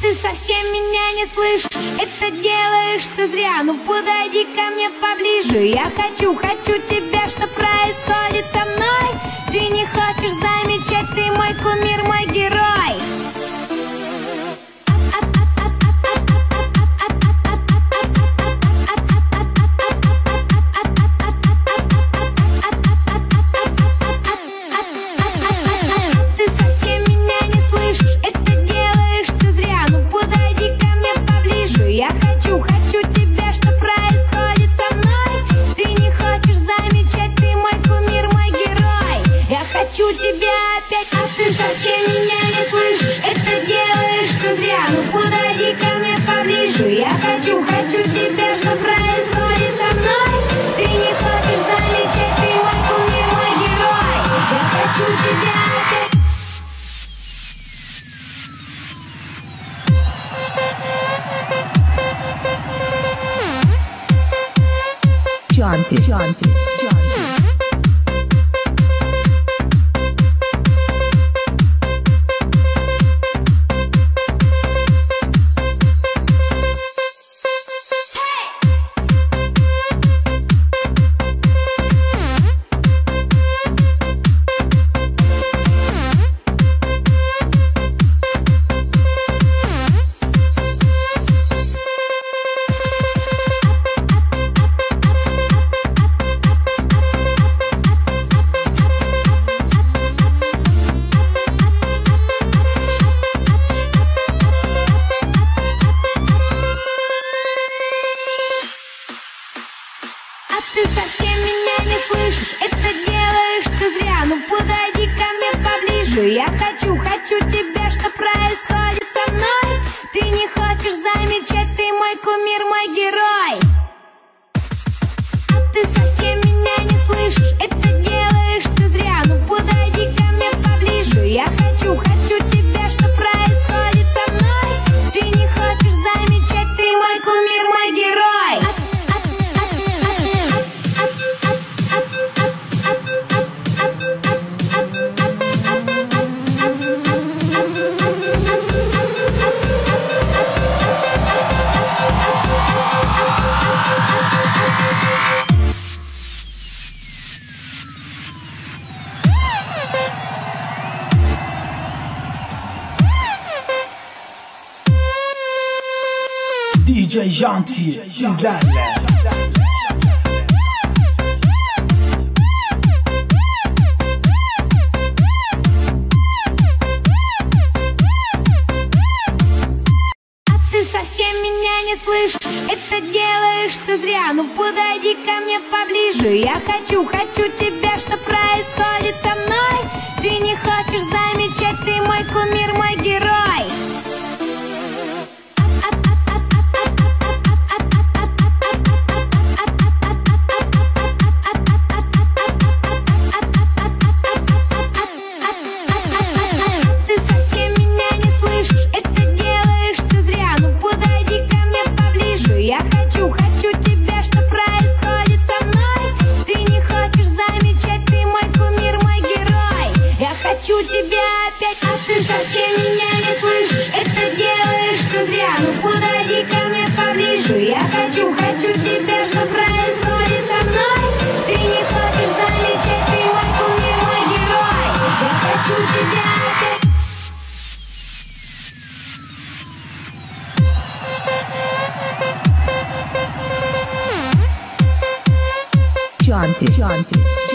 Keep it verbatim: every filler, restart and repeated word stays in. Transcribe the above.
ты совсем меня не слышишь. Это делаешь ты зря, ну подойди ко мне поближе. Я хочу, хочу тебя, что происходит со мной. Ты не хочешь замечать, ты мой кумир, мой герой. Ты совсем меня не слышишь, это делаешь ты зря, ну подойди ко мне поближе. Я хочу, хочу тебя, что происходит со мной. Ты не хочешь замечать, ты мой кумир, мой герой. Я хочу тебя опять, а ты совсем меня не слышишь. Это делаешь ты зря, ну подойди ко мне поближе. Я хочу, хочу тебя, что происходит со мной. Ты не хочешь замечать, ты мой кумир, мой герой. Я хочу тебя опять. Джонти, Джонти, Джонти. А ты совсем меня не слышишь, это делаешь ты зря, ну подойди ко мне поближе. Я хочу, хочу тебя, что происходит со мной. Ты не хочешь замечать, ты мой кумир, мой герой. А ты совсем меня не слышишь, это делаешь ты зря, ну подойди ко мне поближе. Я хочу, хочу тебя, что происходит со мной. Ты не хочешь замечать, ты мой кумир, мой герой. D J Janti sizlerle. Ты совсем меня не слышишь, это делаешь ты зря, ну подойди ко мне поближе. Я хочу, хочу тебя, что происходит со мной. Ты не хочешь замечать, ты мой кумир, мой герой. Ты совсем меня не слышишь, это делаешь ты зря, ну подойди ко мне поближе. Я хочу, хочу тебя, что происходит со мной. Ты не хочешь замечать, ты мой кумир, мой герой. Я хочу тебя опять, а ты совсем меня не слышишь, это делаешь ты зря, ну подойди ко мне поближе. Я хочу, хочу тебя, что происходит со мной. Ты не хочешь замечать, ты мой кумир, мой герой. Я хочу тебя опять. Джонти, Джонти.